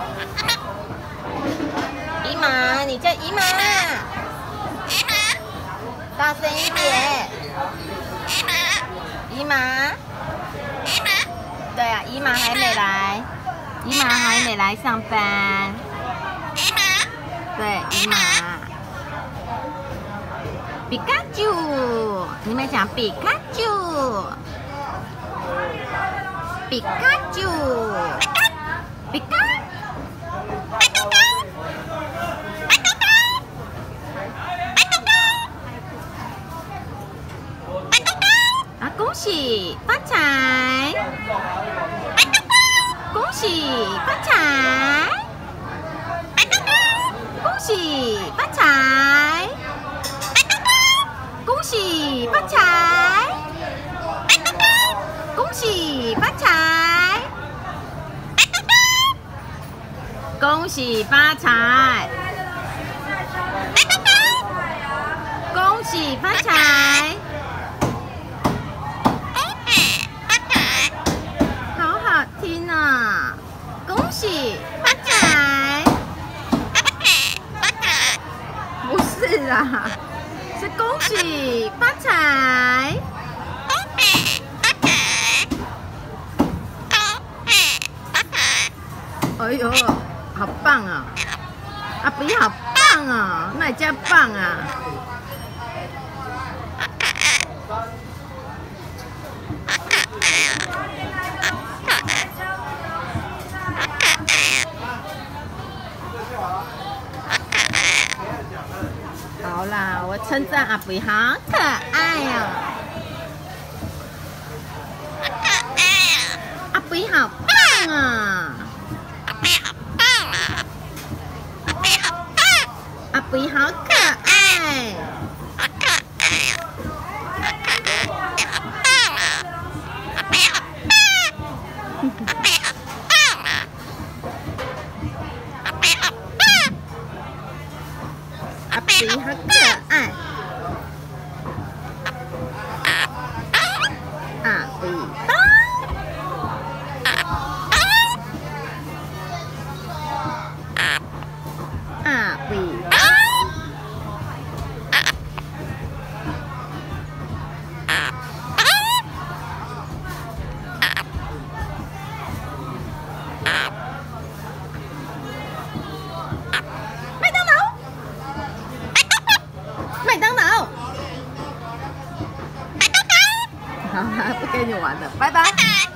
姨妈，你叫姨妈，大声一点。姨妈，对啊，姨妈还没来，姨妈还没来上班。对，姨妈。比卡丘，你们讲比卡丘，比卡丘，比卡。啊，恭喜发财！恭喜发财！恭喜发财！恭喜发财！恭喜发财！恭喜发财！恭喜发财！好好听啊！恭喜发财！不是啦，是恭喜发财！哎呦，好棒啊！阿比好棒啊，那叫棒啊！好啦，我称赞阿比好可爱哦，阿比好棒啊！阿比好可爱。阿比好可爱，阿比棒，阿比棒，麦当劳。麦当劳，好啦，不跟你玩了，拜拜。